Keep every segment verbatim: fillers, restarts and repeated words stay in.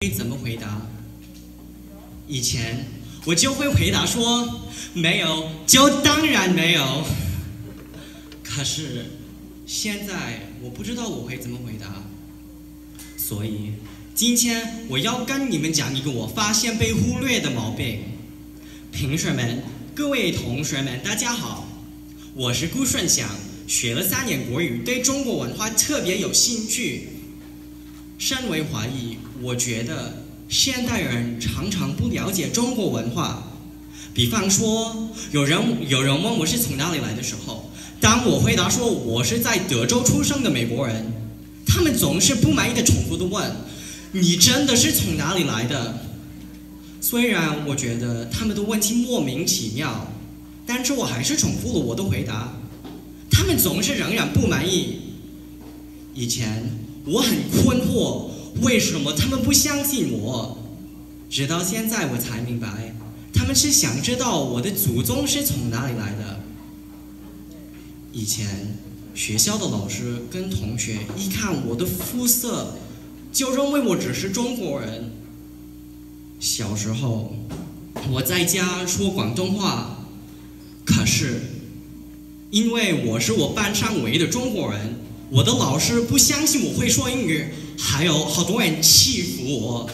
怎么回答？以前我就会回答说没有，就当然没有。可是现在我不知道我会怎么回答，所以今天我要跟你们讲一个我发现被忽略的毛病。同学们，各位同学们，大家好，我是顾顺祥，学了三年国语，对中国文化特别有兴趣。身为华裔，我觉得现代人常常不了解中国文化。比方说，有人有人问我是从哪里来的时候，当我回答说我是在德州出生的美国人，他们总是不满意的重复的问：“你真的是从哪里来的？”虽然我觉得他们的问题莫名其妙，但是我还是重复了我的回答。他们总是仍然不满意。以前我很困惑，为什么他们不相信我？直到现在我才明白，他们是想知道我的祖宗是从哪里来的。以前学校的老师跟同学一看我的肤色，就认为我只是中国人。小时候我在家说广东话，可是因为我是我班上唯一的中国人，我的老师不相信我会说英语，还有好多人欺负我。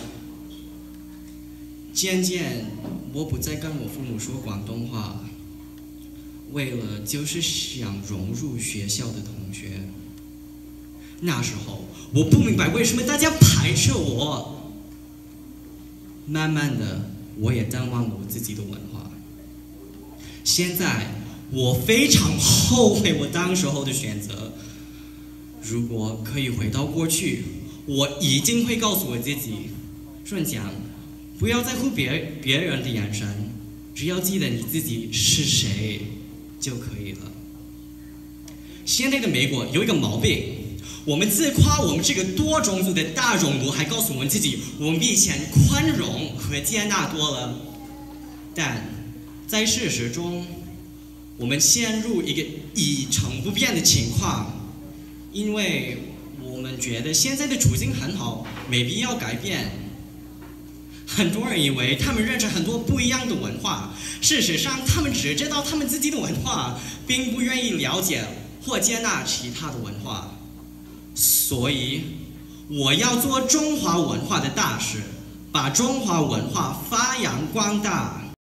渐渐我不再跟我父母说广东话，为了就是想融入学校的同学。那时候我不明白为什么大家排斥我。慢慢的我也淡忘了我自己的文化。现在我非常后悔我当时候的选择。如果可以回到过去，我一定会告诉我自己，顺祥，不要在乎别别人的眼神，只要记得你自己是谁就可以了。现在的美国有一个毛病，我们自夸我们这个多种族的大种族，还告诉我们自己我们比以前宽容和接纳多了。但在事实中，我们陷入一个一成不变的情况，因为我们觉得现在的处境很好，没必要改变。很多人以为他们认识很多不一样的文化，事实上他们只知道他们自己的文化，并不愿意了解或接纳其他的文化。所以我要做中华文化的大使，把中华文化发扬光大。